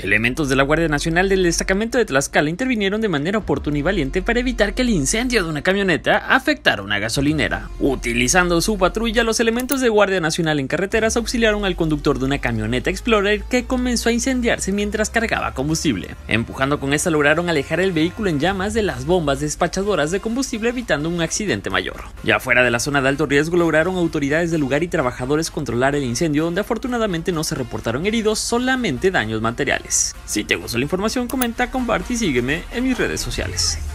Elementos de la Guardia Nacional del destacamento de Tlaxcala intervinieron de manera oportuna y valiente para evitar que el incendio de una camioneta afectara una gasolinera. Utilizando su patrulla, los elementos de Guardia Nacional en carreteras auxiliaron al conductor de una camioneta Explorer que comenzó a incendiarse mientras cargaba combustible. Empujando con esta lograron alejar el vehículo en llamas de las bombas despachadoras de combustible, evitando un accidente mayor. Ya fuera de la zona de alto riesgo, lograron autoridades del lugar y trabajadores controlar el incendio, donde afortunadamente no se reportaron heridos, solamente daños materiales. Si te gustó la información, comenta, comparte y sígueme en mis redes sociales.